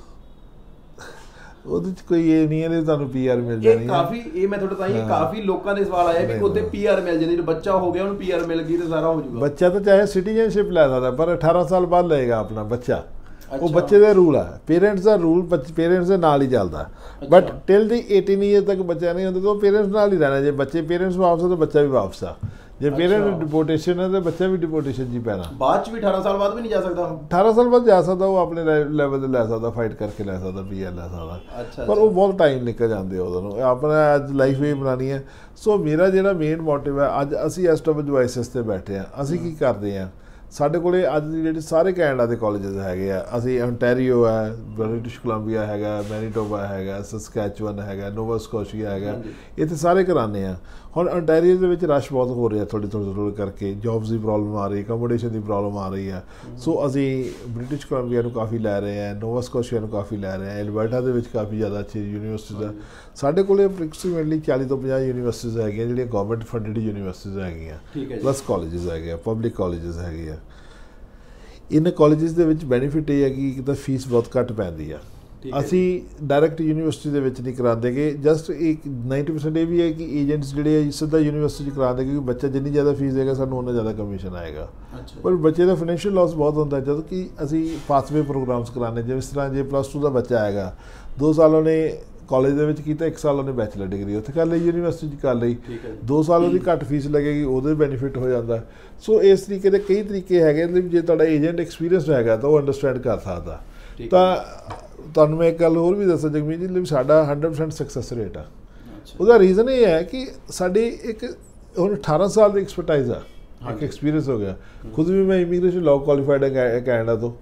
ਉਹਦੇ 'ਚ ਕੋਈ ਇਹ ਨਹੀਂ ਹੈ ਤੁਹਾਨੂੰ ਪੀ ਆਰ ਮਿਲ ਜਾਣੀ। ਇਹ ਕਾਫੀ ਇਹ ਮੈਂ ਤੁਹਾਡੇ ਤਾਂ ਹੀ ਕਾਫੀ ਲੋਕਾਂ ਦੇ ਸਵਾਲ ਆਇਆ ਵੀ ਉਹਦੇ ਪੀ ਆਰ ਮਿਲ ਜਾਂਦੀ, ਬੱਚਾ ਹੋ ਗਿਆ ਉਹਨੂੰ ਪੀ ਆਰ ਮਿਲ ਗਈ ਤੇ ਸਾਰਾ ਹੋ ਜਾਊਗਾ। ਬੱਚਾ ਤਾਂ ਚਾਹੇ ਸਿਟੀਜ਼ਨਸ਼ਿਪ ਲੈ ਸਕਦਾ ਪਰ ਅਠਾਰਾਂ ਸਾਲ ਬਾਅਦ ਲਏਗਾ ਆਪਣਾ ਬੱਚਾ, ਉਹ ਬੱਚੇ ਦਾ ਰੂਲ ਆ, ਪੇਰੈਂਟਸ ਦਾ ਰੂਲ ਪੇਰੈਂਟਸ ਦੇ ਨਾਲ ਹੀ ਚੱਲਦਾ। ਬਟ ਟਿਲ ਦੀ ਅਠਾਰਾਂ ਈਅਰ ਤੱਕ ਬੱਚਾ ਨਹੀਂ ਹੁੰਦਾ ਤਾਂ ਪੇਰੈਂਟਸ ਨਾਲ ਹੀ ਰਹਿਣਾ। ਜੇ ਬੱਚੇ ਪੇਰੈਂਟਸ ਵਾਪਸ ਆ ਤਾਂ ਬੱਚਾ ਵੀ ਵਾਪਸ ਆ, ਜੇ ਪੇਰੈਂਟ ਡਿਪੋਰਟੇਸ਼ਨ ਹੈ ਤਾਂ ਬੱਚਾ ਵੀ ਡਿਪੋਰਟੇਸ਼ਨ 'ਚ ਹੀ ਪੈਣਾ। ਬਾਅਦ 'ਚ ਵੀ ਅਠਾਰਾਂ ਸਾਲ ਬਾਅਦ ਵੀ ਨਹੀਂ ਜਾ ਸਕਦਾ? ਅਠਾਰਾਂ ਸਾਲ ਬਾਅਦ ਜਾ ਸਕਦਾ, ਉਹ ਆਪਣੇ ਲੈਵਲ 'ਤੇ ਲੈ ਸਕਦਾ, ਫਾਈਟ ਕਰਕੇ ਲੈ ਸਕਦਾ, ਪੀ ਆਰ ਲੈ ਸਕਦਾ, ਪਰ ਉਹ ਬਹੁਤ ਟਾਈਮ ਨਿਕਲ ਜਾਂਦੇ ਉਹਦੋਂ ਨੂੰ। ਆਪਣਾ ਅੱਜ ਲਾਈਫ ਵੀ ਬਣਾਉਣੀ ਹੈ। ਸੋ ਮੇਰਾ ਜਿਹੜਾ ਮੇਨ ਮੋਟਿਵ ਹੈ, ਅੱਜ ਅਸੀਂ ਐਸ ਡਬਲਯੂ ਆਈਐਸਐਸ 'ਤੇ ਬੈਠੇ ਹਾਂ, ਅਸੀਂ ਕੀ ਕਰਦੇ ਹਾਂ, ਸਾਡੇ ਕੋਲ ਅੱਜ ਦੀ ਜਿਹੜੇ ਸਾਰੇ ਕੈਨੇਡਾ ਦੇ ਕਾਲਜਿਸ ਹੈਗੇ ਆ, ਅਸੀਂ ontario ਹੈ, ਬ੍ਰਿਟਿਸ਼ ਕੋਲੰਬੀਆ ਹੈਗਾ, ਮੈਨੀਟੋਬਾ ਹੈਗਾ, ਸਸਕੈਚੁਅਨ ਹੈਗਾ, ਨੋਵਾ ਸਕੋਸ਼ੀਆ ਹੈਗਾ, ਇੱਥੇ ਸਾਰੇ ਕਰਾਉਂਦੇ ਆ। ਹੁਣ ontario ਦੇ ਵਿੱਚ ਰਸ਼ ਬਹੁਤ ਹੋ ਰਿਹਾ ਥੋੜ੍ਹੀ ਥੋੜ੍ਹੀ ਥੋੜ੍ਹੀ ਕਰਕੇ, ਜੋਬਸ ਦੀ ਪ੍ਰੋਬਲਮ ਆ ਰਹੀ, ਅਕੋਮੋਡੇਸ਼ਨ ਦੀ ਪ੍ਰੋਬਲਮ ਆ ਰਹੀ ਹੈ। ਸੋ ਅਸੀਂ ਬ੍ਰਿਟਿਸ਼ ਕੋਲੰਬੀਆ ਨੂੰ ਕਾਫੀ ਲੈ ਰਹੇ ਹਾਂ, ਨੋਵਾ ਸਕੋਸ਼ੀਆ ਨੂੰ ਕਾਫੀ ਲੈ ਰਹੇ ਹਾਂ, ਐਲਬਰਟਾ ਦੇ ਵਿੱਚ ਕਾਫੀ ਜ਼ਿਆਦਾ ਅੱਛੀ ਯੂਨੀਵਰਸਿਟੀਜ਼ ਆ। ਸਾਡੇ ਕੋਲ ਅਪਰੋਕਸੀਮੇਟਲੀ ਚਾਲੀ ਤੋਂ ਪੰਜਾਹ ਯੂਨੀਵਰਸਿਟੀਜ਼ ਹੈਗੀਆਂ ਜਿਹੜੀਆਂ ਗਵਰਨਮੈਂਟ ਫੰਡਡ ਯੂਨੀਵਰਸਿਟੀਜ਼ ਹੈਗੀਆਂ, ਪਲੱਸ ਕਾਲਜਿਸ ਹੈਗੇ ਆ, ਪਬਲਿਕ ਕਾਲਜਿਸ ਹੈਗੇ ਆ। ਇਹਨਾਂ ਕਾਲਜਿਸ ਦੇ ਵਿੱਚ ਬੈਨੀਫਿਟ ਇਹ ਹੈ ਕਿ ਇੱਕ ਤਾਂ ਫੀਸ ਬਹੁਤ ਘੱਟ ਪੈਂਦੀ ਆ। ਅਸੀਂ ਡਾਇਰੈਕਟ ਯੂਨੀਵਰਸਿਟੀ ਦੇ ਵਿੱਚ ਨਹੀਂ ਕਰਾਉਂਦੇਗੇ, ਜਸਟ ਇੱਕ ਨਾਈਨਟੀ ਪਰਸੈਂਟ ਇਹ ਵੀ ਹੈ ਕਿ ਏਜੰਟਸ ਜਿਹੜੇ ਸਿੱਧਾ ਯੂਨੀਵਰਸਿਟੀ 'ਚ ਕਰਾਉਂਦੇ, ਕਿਉਂਕਿ ਬੱਚਾ ਜਿੰਨੀ ਜ਼ਿਆਦਾ ਫੀਸ ਦੇਗਾ ਸਾਨੂੰ ਉਨਾ ਜ਼ਿਆਦਾ ਕਮਿਸ਼ਨ ਆਏਗਾ। ਪਰ ਬੱਚੇ ਦਾ ਫਾਈਨੈਂਸ਼ੀਅਲ ਲਾਸ ਬਹੁਤ ਹੁੰਦਾ ਜਦੋਂ ਕਿ ਅਸੀਂ ਪਾਥਵੇ ਪ੍ਰੋਗਰਾਮਸ ਕਰਾਉਂਦੇ, ਜਿਸ ਤਰ੍ਹਾਂ ਜੇ ਪਲੱਸ ਟੂ ਦਾ ਬੱਚਾ ਆਏਗਾ, ਦੋ ਸਾਲ ਉਹਨੇ ਕਾਲਜ ਦੇ ਵਿੱਚ ਕੀਤਾ, ਇੱਕ ਸਾਲ ਉਹਨੇ ਬੈਚਲਰ ਡਿਗਰੀ ਉੱਥੇ ਕਰ ਲਈ, ਯੂਨੀਵਰਸਿਟੀ 'ਚ ਕਰ ਲਈ, ਦੋ ਸਾਲ ਉਹਦੀ ਘੱਟ ਫੀਸ ਲੱਗੇਗੀ, ਉਹਦੇ ਬੈਨੀਫਿਟ ਹੋ ਜਾਂਦਾ। ਸੋ ਇਸ ਤਰੀਕੇ ਦੇ ਕਈ ਤਰੀਕੇ ਹੈਗੇ, ਜੇ ਤੁਹਾਡਾ ਏਜੰਟ ਐਕਸਪੀਰੀਅੰਸ ਹੈਗਾ ਤਾਂ ਉਹ ਅੰਡਰਸਟੈਂਡ ਕਰ ਸਕਦਾ। ਤਾਂ ਤੁਹਾਨੂੰ ਮੈਂ ਇੱਕ ਗੱਲ ਹੋਰ ਵੀ ਦੱਸਾਂ ਜਗਮੀਤ ਜੀ, ਲਈ ਸਾਡਾ ਹੰਡਰਡ ਪਰਸੈਂਟ ਸਕਸੈਸ ਰੇਟ ਆ। ਉਹਦਾ ਰੀਜ਼ਨ ਇਹ ਹੈ ਕਿ ਸਾਡੀ ਇੱਕ ਹੁਣ ਅਠਾਰਾਂ ਸਾਲ ਦੀ ਐਕਸਪਰਟਾਈਜ਼ ਆ, ਇੱਕ ਐਕਸਪੀਰੀਅੰਸ ਹੋ ਗਿਆ। ਖੁਦ ਵੀ ਮੈਂ ਇਮੀਗ੍ਰੇਸ਼ਨ ਲਾਅ ਕੁਆਲੀਫਾਈਡ ਹੈ ਕੈਨੇਡਾ ਤੋਂ,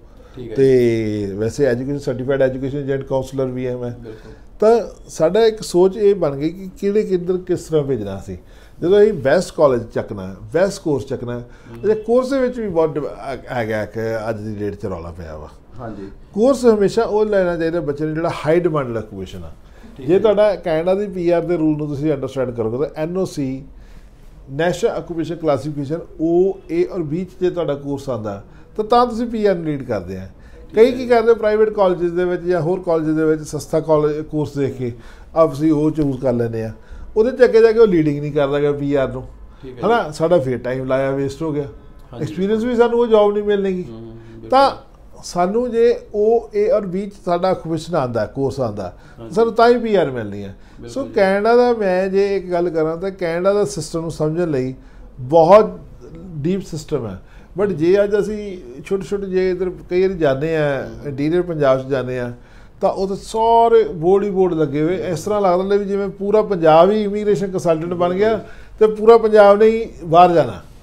ਅਤੇ ਵੈਸੇ education certified education agent counsellor ਵੀ ਹੈ ਮੈਂ। ਤਾਂ ਸਾਡਾ ਇੱਕ ਸੋਚ ਇਹ ਬਣ ਗਈ ਕਿ ਕਿਹੜੇ ਕਿੱਧਰ ਕਿਸ ਤਰ੍ਹਾਂ ਭੇਜਣਾ ਸੀ। ਜਦੋਂ ਅਸੀਂ ਬੈਸਟ ਕਾਲਜ ਚੱਕਣਾ, ਬੈਸਟ ਕੋਰਸ ਚੱਕਣਾ, ਇਹਦੇ ਕੋਰਸ ਦੇ ਵਿੱਚ ਵੀ ਬਹੁਤ ਹੈਗਾ ਕਿ ਅੱਜ ਦੀ ਡੇਟ 'ਚ ਰੌਲਾ ਪਿਆ ਵਾ। ਹਾਂਜੀ, ਕੋਰਸ ਹਮੇਸ਼ਾ ਉਹ ਲੈਣਾ ਚਾਹੀਦਾ ਬੱਚੇ ਨੂੰ ਜਿਹੜਾ ਹਾਈ ਡਿਮਾਂਡਡ ਆਕੂਪੇਸ਼ਨ ਆ। ਜੇ ਤੁਹਾਡਾ ਕੈਨੇਡਾ ਦੀ ਪੀ ਆਰ ਦੇ ਰੂਲ ਨੂੰ ਤੁਸੀਂ ਅੰਡਰਸਟੈਂਡ ਕਰੋਗੇ ਤਾਂ N O C national occupation classification O A ਔਰ ਬੀ 'ਚ ਜੇ ਤੁਹਾਡਾ ਕੋਰਸ ਆਉਂਦਾ ਤਾਂ ਤਾਂ ਤੁਸੀਂ ਪੀ ਆਰ ਲੀਡ ਕਰਦੇ ਆ। ਕਈ ਕੀ ਕਰਦੇ ਪ੍ਰਾਈਵੇਟ ਕਾਲਜਿਸ ਦੇ ਵਿੱਚ ਜਾਂ ਹੋਰ ਕਾਲਜਿਸ ਦੇ ਵਿੱਚ ਸਸਤਾ ਕਾਲਜ ਕੋਰਸ ਦੇਖ ਕੇ ਅਸੀਂ ਉਹ ਚੂਜ਼ ਕਰ ਲੈਂਦੇ ਆ, ਉਹਦੇ 'ਚ ਅੱਗੇ ਜਾ ਕੇ ਉਹ ਲੀਡਿੰਗ ਨਹੀਂ ਕਰਦਾ ਗਾ ਪੀ ਆਰ ਨੂੰ, ਹੈ ਨਾ। ਸਾਡਾ ਫਿਰ ਟਾਈਮ ਲਾਇਆ ਵੇਸਟ ਹੋ ਗਿਆ, ਐਕਸਪੀਰੀਅੰਸ ਵੀ ਸਾਨੂੰ ਉਹ ਜੋਬ ਨਹੀਂ ਮਿਲਣਗੀ। ਤਾਂ ਸਾਨੂੰ ਜੇ ਉਹ ਏ ਔਰ ਬੀ 'ਚ ਸਾਡਾ ਆਕੂਪੇਸ਼ਨ ਆਉਂਦਾ, ਕੋਰਸ ਆਉਂਦਾ, ਸਾਨੂੰ ਤਾਂ ਹੀ ਪੀ ਆਰ ਮਿਲਣੀ ਹੈ। ਸੋ ਕੈਨੇਡਾ ਦਾ ਮੈਂ ਜੇ ਇੱਕ ਗੱਲ ਕਰਾਂ ਤਾਂ ਕੈਨੇਡਾ ਦਾ ਸਿਸਟਮ ਨੂੰ ਸਮਝਣ ਲਈ ਬਹੁਤ ਡੀਪ ਸਿਸਟਮ ਹੈ। ਬਟ ਜੇ ਅੱਜ ਅਸੀਂ ਛੋਟੇ ਛੋਟੇ ਜੇ ਇੱਧਰ ਕਈ ਵਾਰੀ ਜਾਂਦੇ ਹਾਂ, ਇੰਟੀਰੀਅਰ ਪੰਜਾਬ 'ਚ ਜਾਂਦੇ ਹਾਂ, ਤਾਂ ਉੱਥੇ ਸਾਰੇ ਬੋਰਡ ਹੀ ਬੋਰਡ ਲੱਗੇ ਹੋਏ, ਇਸ ਤਰ੍ਹਾਂ ਲੱਗਦਾ ਹੁੰਦਾ ਵੀ ਜਿਵੇਂ ਪੂਰਾ ਪੰਜਾਬ ਹੀ ਇਮੀਗ੍ਰੇਸ਼ਨ ਕੰਸਲਟੈਂਟ ਬਣ ਗਿਆ ਅਤੇ ਪੂਰਾ ਪੰਜਾਬ ਨੇ ਹੀ ਬਾਹਰ ਜਾਣਾ।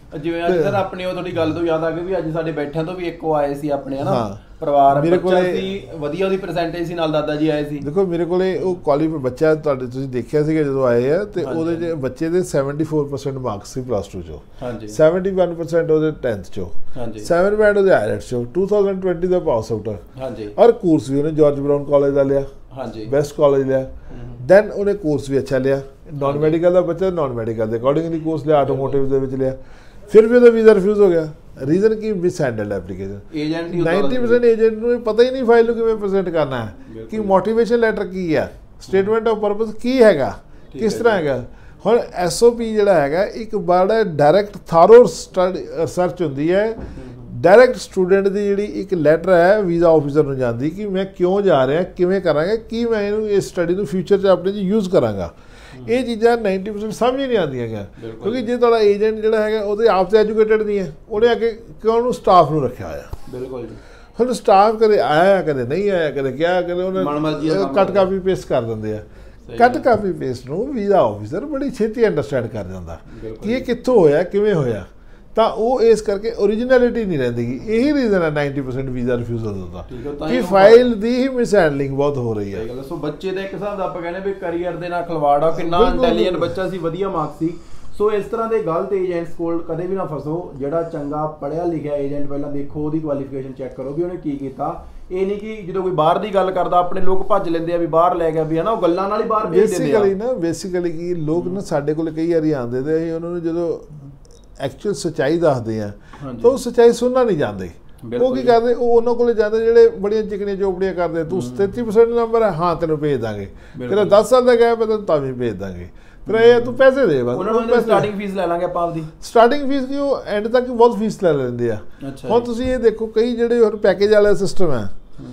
ਜਿਵੇਂ ਅੱਜ ਸਰ ਆਪਣੀ ਉਹ ਤੁਹਾਡੀ ਗੱਲ ਤੋਂ ਯਾਦ ਆ ਗਈ ਵੀ ਅੱਜ ਸਾਡੇ ਬੈਠਿਆਂ ਤੋਂ ਵੀ ਇੱਕੋ ਆਏ ਸੀ ਆਪਣੇ ਹਨਾ ਪਰਿਵਾਰ ਮੇਰੇ ਕੋਲ ਸੀ ਵਧੀਆ ਉਹਦੀ ਪਰਸੈਂਟੇਜ ਸੀ ਨਾਲ ਦਾਦਾ ਜੀ ਆਏ ਸੀ। ਦੇਖੋ ਮੇਰੇ ਕੋਲੇ ਉਹ ਕੁਆਲੀਫਾਈ ਬੱਚਾ ਤੁਹਾਡੇ ਤੁਸੀਂ ਦੇਖਿਆ ਸੀਗਾ ਜਦੋਂ ਆਏ ਆ ਤੇ ਉਹਦੇ ਚ ਬੱਚੇ ਦੇ ਚੌਂਹਠ ਪਰਸੈਂਟ ਮਾਰਕਸ ਸੀ ਪਲੱਸ ਟੂ ਚੋਂ, ਇਕਹੱਤਰ ਪਰਸੈਂਟ ਉਹਦੇ ਟੈਂਥ ਚੋਂ, ਸੱਤ ਬੈਂਡ ਉਹਦੇ ਆਇਲਟਸ ਚੋਂ, ਦੋ ਹਜ਼ਾਰ ਵੀਹ ਦਾ ਪਾਸ ਆਊਟ ਹੈ ਔਰ ਕੋਰਸ ਵੀ ਉਹਨੇ ਜਾਰਜ ਬਰਾਊਨ ਕਾਲਜ ਦਾ ਲਿਆ, ਬੈਸਟ ਕਾਲਜ ਲਿਆ। ਦੈਨ ਉਹਨੇ ਕੋਰਸ ਵੀ ਅੱਛਾ ਲਿਆ, ਨਾਨ ਮੈਡੀਕਲ ਦਾ ਬੱਚਾ ਨਾਨ ਮੈਡੀਕਲ ਦੇ ਅਕੋਰਡਿੰਗਲੀ ਕੋਰਸ ਲਿਆ, ਆਟੋਮੋਟਿਵ ਦੇ ਵਿੱਚ ਲਿਆ। ਫਿਰ ਵੀ ਉਹਦਾ ਵੀਜ਼ਾ ਰਿਫਿਊਜ਼ ਹੋ ਗਿਆ। ਰੀਜ਼ਨ ਕੀ ਮਿਸਹੈਂਡਲਡ ਐਪਲੀਕੇਸ਼ਨ। ਏਜੰਟ ਨੱਬੇ ਪਰਸੈਂਟ ਏਜੰਟ ਨੂੰ ਪਤਾ ਹੀ ਨਹੀਂ ਫਾਈਲ ਨੂੰ ਕਿਵੇਂ ਪ੍ਰੈਜ਼ੈਂਟ ਕਰਨਾ ਹੈ, ਕਿ ਮੋਟੀਵੇਸ਼ਨ ਲੈਟਰ ਕੀ ਹੈ, ਸਟੇਟਮੈਂਟ ਆਫ ਪਰਪਸ ਕੀ ਹੈਗਾ, ਕਿਸ ਤਰ੍ਹਾਂ ਹੈਗਾ। ਹੁਣ ਐਸ ਓ ਪੀ ਜਿਹੜਾ ਹੈਗਾ ਇੱਕ ਬੜਾ ਡਾਇਰੈਕਟ ਥਾਰੋ ਸਟੱਡੀ ਰਿਸਰਚ ਹੁੰਦੀ ਹੈ। ਡਾਇਰੈਕਟ ਸਟੂਡੈਂਟ ਦੀ ਜਿਹੜੀ ਇੱਕ ਲੈਟਰ ਹੈ ਵੀਜ਼ਾ ਆਫਿਸਰ ਨੂੰ ਜਾਂਦੀ ਕਿ ਮੈਂ ਕਿਉਂ ਜਾ ਰਿਹਾ, ਕਿਵੇਂ ਕਰਾਂਗਾ, ਕੀ ਮੈਂ ਇਹਨੂੰ ਇਸ ਸਟੱਡੀ ਨੂੰ ਫਿਊਚਰ 'ਚ ਆਪਣੇ 'ਚ ਯੂਜ਼ ਕਰਾਂਗਾ। ਇਹ ਚੀਜ਼ਾਂ ਨੱਬੇ ਪਰਸੈਂਟ ਸਮਝ ਹੀ ਨਹੀਂ ਆਉਂਦੀਆਂ ਹੈਗੀਆਂ, ਕਿਉਂਕਿ ਜੇ ਤੁਹਾਡਾ ਏਜੰਟ ਜਿਹੜਾ ਹੈਗਾ ਉਹਦੇ ਆਪ ਤੇ ਐਜੂਕੇਟਡ ਨਹੀਂ ਹੈ, ਉਹਨੇ ਅੱਗੇ ਕਿਉਂ ਉਹਨੂੰ ਸਟਾਫ ਨੂੰ ਰੱਖਿਆ ਹੋਇਆ। ਬਿਲਕੁਲ ਜੀ। ਹੁਣ ਸਟਾਫ ਕਦੇ ਆਇਆ ਕਦੇ ਨਹੀਂ ਆਇਆ, ਕਦੇ ਕਿਹਾ ਕਦੇ ਉਹਨੇ ਕੱਟ ਕਾਪੀ ਪੇਸਟ ਕਰ ਦਿੰਦੇ ਆ। ਕੱਟ ਕਾਪੀ ਪੇਸਟ ਨੂੰ ਵੀਜ਼ਾ ਆਫਿਸਰ ਬੜੀ ਛੇਤੀ ਅੰਡਰਸਟੈਂਡ ਕਰ ਜਾਂਦਾ ਕਿ ਇਹ ਕਿੱਥੋਂ ਹੋਇਆ, ਕਿਵੇਂ ਹੋਇਆ, ਤਾਂ ਉਹ ਇਸ ਕਰਕੇ ਓਰੀਜਨੈਲਿਟੀ ਨਹੀਂ ਰਹਿੰਦੀ। ਇਹੀ ਰੀਜ਼ਨ ਹੈ ਨੱਬੇ ਪਰਸੈਂਟ ਵੀਜ਼ਾ ਰਿਫਿਊਜ਼ਲ ਦਾ, ਕਿ ਫਾਈਲ ਦੀ ਹੀ ਮਿਸਹੈਂਡਲਿੰਗ ਬਹੁਤ ਹੋ ਰਹੀ ਹੈ। ਸੋ ਬੱਚੇ ਦਾ ਇੱਕ ਹਿਸਾਬ ਦਾ ਆਪਾਂ ਕਹਿੰਦੇ ਵੀ ਕਰੀਅਰ ਦੇ ਨਾਲ ਖਿਲਵਾੜ ਆ, ਕਿੰਨਾ ਇੰਟੈਲੀਜੈਂਟ ਬੱਚਾ ਸੀ, ਵਧੀਆ ਮਾਰਕਸ ਸੀ। ਸੋ ਇਸ ਤਰ੍ਹਾਂ ਦੇ ਗਲਤ ਏਜੰਟਸ ਕੋਲ ਕਦੇ ਵੀ ਨਾ ਫਸੋ। ਜਿਹੜਾ ਚੰਗਾ ਪੜ੍ਹਿਆ ਲਿਖਿਆ ਏਜੰਟ ਪਹਿਲਾਂ ਦੇਖੋ, ਉਹਦੀ ਕੁਆਲੀਫਿਕੇਸ਼ਨ ਚੈੱਕ ਕਰੋ ਵੀ ਉਹਨੇ ਕੀ ਕੀਤਾ। ਇਹ ਨਹੀਂ ਕਿ ਜਦੋਂ ਕੋਈ ਬਾਹਰ ਦੀ ਗੱਲ ਕਰਦਾ ਆਪਣੇ ਲੋਕ ਭੱਜ ਲੈਂਦੇ ਆ ਵੀ ਬਾਹਰ ਲੈ ਗਿਆ ਵੀ, ਹਨਾ, ਉਹ ਗੱਲਾਂ ਨਾਲ ਹੀ ਬਾਹਰ ਭੇਜ ਦਿੰਦੇ ਆ। ਬੇਸਿਕਲੀ ਨਾ ਬੇਸਿਕਲੀ ਕੀ ਲੋਕ ਨਾ ਸਾਡੇ ਕੋਲ ਕਈ ਵਾਰੀ ਆਉਂਦੇ ਤੇ ਅਸੀਂ ਉਹਨਾਂ ਨੂੰ ਜਦੋਂ ਐਕਚੁਅਲ ਸੱਚਾਈ ਦੱਸਦੇ ਆ ਤਾਂ ਉਹ ਸੱਚਾਈ ਸੁਣਨਾ ਨਹੀਂ ਚਾਹੁੰਦੇ। ਉਹ ਕੀ ਕਰਦੇ, ਉਹ ਉਹਨਾਂ ਕੋਲੇ ਜਾਂਦੇ ਜਿਹੜੇ ਬੜੀਆਂ ਚਿਕਨੀਆਂ ਚੋਪੜੀਆਂ ਕਰਦੇ, ਤੂੰ ਤੇਤੀ ਪਰਸੈਂਟ ਨੰਬਰ ਹੈ, ਹਾਂ ਤੈਨੂੰ ਭੇਜ ਦਾਂਗੇ, ਤੇਰਾ ਦਸ ਸਾਲ ਦਾ ਗੈਪ ਹੈ ਤੈਨੂੰ ਤਾਂ ਵੀ ਭੇਜ ਦਾਂਗੇ, ਫਿਰ ਇਹ ਤੂੰ ਪੈਸੇ ਦੇ ਬਸ। ਉਹਨਾਂ ਨੂੰ ਸਟਾਰਟਿੰਗ ਫੀਸ ਲੈ ਲਾਂਗੇ ਆਪਾਂ ਆਪਦੀ, ਸਟਾਰਟਿੰਗ ਫੀਸ ਕੀ ਉਹ ਐਂਡ ਤੱਕ ਬਹੁਤ ਫੀਸ ਲੈ ਲੈਂਦੇ ਆ। ਹੁਣ ਤੁਸੀਂ ਇਹ ਦੇਖੋ ਕਈ ਜਿਹੜੇ ਹੋਰ ਪੈਕੇਜ ਵਾਲਾ ਸਿਸਟਮ ਹੈ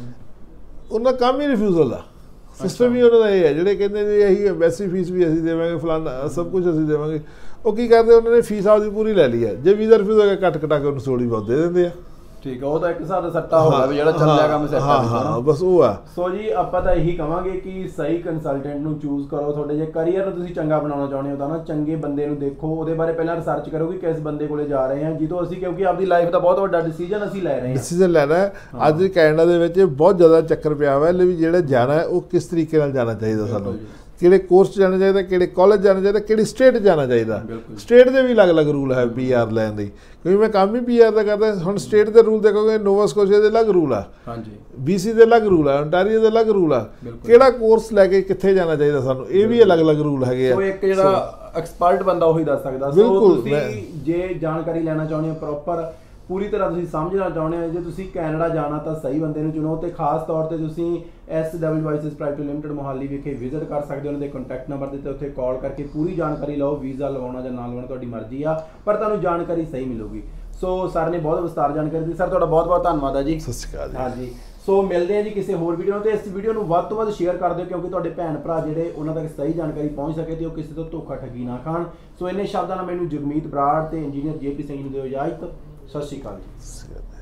ਉਹਨਾਂ ਦਾ ਕੰਮ ਹੀ ਰਿਫਿਊਜ਼ਲ ਦਾ ਸਿਸਟਮ ਹੀ ਉਹਨਾਂ ਦਾ ਇਹ ਹੈ, ਜਿਹੜੇ ਕਹਿੰਦੇ ਜੀ ਅਸੀਂ ਵੈਸੀ ਫੀਸ ਵੀ ਅਸੀਂ ਦੇਵਾਂਗੇ, ਫਲਾਨਾ ਸਭ ਕੁਝ ਅਸੀਂ ਦੇਵਾਂਗੇ। ਉਹ ਕੀ ਕਰਦੇ, ਉਹਨਾਂ ਨੇ ਫੀਸ ਆਪਦੀ ਪੂਰੀ ਲੈ ਲਈ ਹੈ, ਜੇ ਵੀਜ਼ਾ ਰਿਫਿਊਜ਼ ਹੋ ਗਿਆ ਕੱਟ ਕਟਾ ਕੇ ਉਹਨੂੰ ਥੋੜੀ ਬਹੁਤ ਦੇ ਦਿੰਦੇ ਆ। ਠੀਕ ਆ, ਉਹ ਤਾਂ ਇੱਕ ਹਿਸਾਬ ਦਾ ਸੱਟਾ ਹੋ ਗਿਆ ਵੀ ਜਿਹੜਾ ਚੱਲਿਆ ਕੰਮ ਸੈੱਟ ਆ। ਹਾਂ ਬਸ ਉਹ ਆ। ਸੋ ਜੀ ਆਪਾਂ ਤਾਂ ਇਹੀ ਕਵਾਂਗੇ ਕਿ ਸਹੀ ਕੰਸਲਟੈਂਟ ਨੂੰ ਚੂਜ਼ ਕਰੋ। ਤੁਹਾਡੇ ਜੇ ਕਰੀਅਰ ਨੂੰ ਤੁਸੀਂ ਚੰਗਾ ਬਣਾਉਣਾ ਚਾਹੁੰਦੇ ਹੋ ਤਾਂ ਨਾ ਚੰਗੇ ਬੰਦੇ ਨੂੰ ਦੇਖੋ, ਉਹਦੇ ਬਾਰੇ ਪਹਿਲਾਂ ਰਿਸਰਚ ਕਰੋ ਕਿ ਕਿਸ ਬੰਦੇ ਕੋਲੇ ਜਾ ਰਹੇ ਹਾਂ, ਜਿੱਦੋਂ ਅਸੀਂ, ਕਿਉਂਕਿ ਆਪਦੀ ਲਾਈਫ ਦਾ ਬਹੁਤ ਵੱਡਾ ਡਿਸੀਜਨ ਅਸੀਂ ਲੈ ਰਹੇ ਹਾਂ। ਡਿਸੀਜਨ ਲੈਣਾ ਹੈ। ਅੱਜ ਕੈਨੇਡਾ ਦੇ ਵਿੱਚ ਬਹੁਤ ਜ਼ਿਆਦਾ ਚੱਕਰ ਪਿਆ ਹੋਇਆ ਵੀ ਜਿਹੜਾ ਜਾਣਾ ਹੈ ਉਹ ਕਿਸ ਤਰੀਕੇ ਨਾਲ ਜਾਣਾ ਚਾਹੀਦਾ, ਸਾਨੂੰ ਕਿਹੜੇ ਕੋਰਸ 'ਚ ਜਾਣਾ ਚਾਹੀਦਾ, ਕਿਹੜੇ ਕਾਲਜ ਜਾਣਾ ਚਾਹੀਦਾ, ਕਿਹੜੀ ਸਟੇਟ ਜਾਣਾ ਚਾਹੀਦਾ। ਸਟੇਟ ਦੇ ਵੀ ਅਲੱਗ-ਅਲੱਗ ਰੂਲ ਹੈ ਪੀ ਆਰ ਲੈਣ ਦੀ, ਕਿਉਂਕਿ ਮੈਂ ਕੰਮ ਹੀ ਪੀ ਆਰ ਦਾ ਕਰਦਾ। ਹੁਣ ਸਟੇਟ ਦੇ ਰੂਲ ਦੇਖੋਗੇ, ਨੋਵਾ ਸਕੋਸ਼ੀਆ ਦੇ ਅਲੱਗ ਰੂਲ ਆ, ਬੀ ਸੀ ਦੇ ਅਲੱਗ ਰੂਲ ਆ, ontario ਦੇ ਅਲੱਗ ਰੂਲ ਆ। ਕਿਹੜਾ ਕੋਰਸ ਲੈ ਕੇ ਕਿੱਥੇ ਜਾਣਾ ਚਾਹੀਦਾ ਸਾਨੂੰ, ਇਹ ਵੀ ਅਲੱਗ-ਅਲੱਗ ਰੂਲ ਹੈਗੇ ਆ। ਸੋ ਇੱਕ ਜਿਹੜਾ ਐਕਸਪਰਟ ਬੰਦਾ ਉਹੀ ਦੱਸ ਸਕਦਾ। ਸੋ ਤੁਸੀਂ ਜੇ ਜਾਣਕਾਰੀ ਲੈਣਾ ਚਾਹੁੰਦੇ ਹੋ ਪ੍ਰੋਪਰ ਪੂਰੀ ਤਰ੍ਹਾਂ ਤੁਸੀਂ ਸਮਝਣਾ ਚਾਹੁੰਦੇ ਹੋ, ਜੇ ਤੁਸੀਂ ਕੈਨੇਡਾ ਜਾਣਾ ਤਾਂ ਸਹੀ ਬੰਦੇ ਨੂੰ ਚੁਣੋ। ਤੇ ਖਾਸ ਤੌਰ ਤੇ ਤੁਸੀਂ ਐਸ ਡਬਲਯੂ ਵਾਈਸਿਸ ਪ੍ਰਾਈਵੇਟ ਲਿਮਟਿਡ ਮੋਹਾਲੀ ਵਿਖੇ ਵਿਜ਼ਿਟ ਕਰ ਸਕਦੇ ਹੋ। ਉਹਨਾਂ ਦੇ ਕੰਟੈਕਟ ਨੰਬਰ ਦਿੱਤੇ ਉੱਥੇ ਕਾਲ ਕਰਕੇ ਪੂਰੀ ਜਾਣਕਾਰੀ ਲਓ। ਵੀਜ਼ਾ ਲਵਾਉਣਾ ਜਾਂ ਨਾ ਲਵਾਉਣਾ ਤੁਹਾਡੀ ਮਰਜ਼ੀ ਆ, ਪਰ ਤੁਹਾਨੂੰ ਜਾਣਕਾਰੀ ਸਹੀ ਮਿਲੂਗੀ। ਸੋ ਸਰ ਨੇ ਬਹੁਤ ਵਿਸਤਾਰ ਜਾਣਕਾਰੀ ਦਿੱਤੀ। ਸਰ ਤੁਹਾਡਾ ਬਹੁਤ ਬਹੁਤ ਧੰਨਵਾਦ ਹੈ ਜੀ। ਸਤਿ ਸ਼੍ਰੀ ਅਕਾਲ ਜੀ। ਹਾਂਜੀ, ਸੋ ਮਿਲਦੇ ਹਾਂ ਜੀ ਕਿਸੇ ਹੋਰ ਵੀਡੀਓ ਤੇ। ਇਸ ਵੀਡੀਓ ਨੂੰ ਵੱਧ ਤੋਂ ਵੱਧ ਸ਼ੇਅਰ ਕਰ ਦਿਓ, ਕਿਉਂਕਿ ਤੁਹਾਡੇ ਭੈਣ ਭਰਾ ਜਿਹੜੇ ਉਹਨਾਂ ਤੱਕ ਸਹੀ ਜਾਣਕਾਰੀ ਪਹੁੰਚ ਸਕੇ ਤੇ ਉਹ ਕਿਸੇ ਤੋਂ ਧੋਖਾ ਠੱਗੀ ਨਾ ਖਾਣ। ਸੋ ਇੰਨੇ ਸ਼ਬਦਾਂ ਨਾਲ ਮੈਨੂੰ ਜਗਮੀਤ ਬਰਾੜ ਤੇ ਇੰਜੀਨੀਅਰ ਜੇ ਪੀ ਸਿੰਘ ਨੂੰ ਦਿਓ ਇਜਾਜ਼ਤ। ਸਤਿ ਸ਼੍ਰੀ ਅਕਾਲ ਜੀ।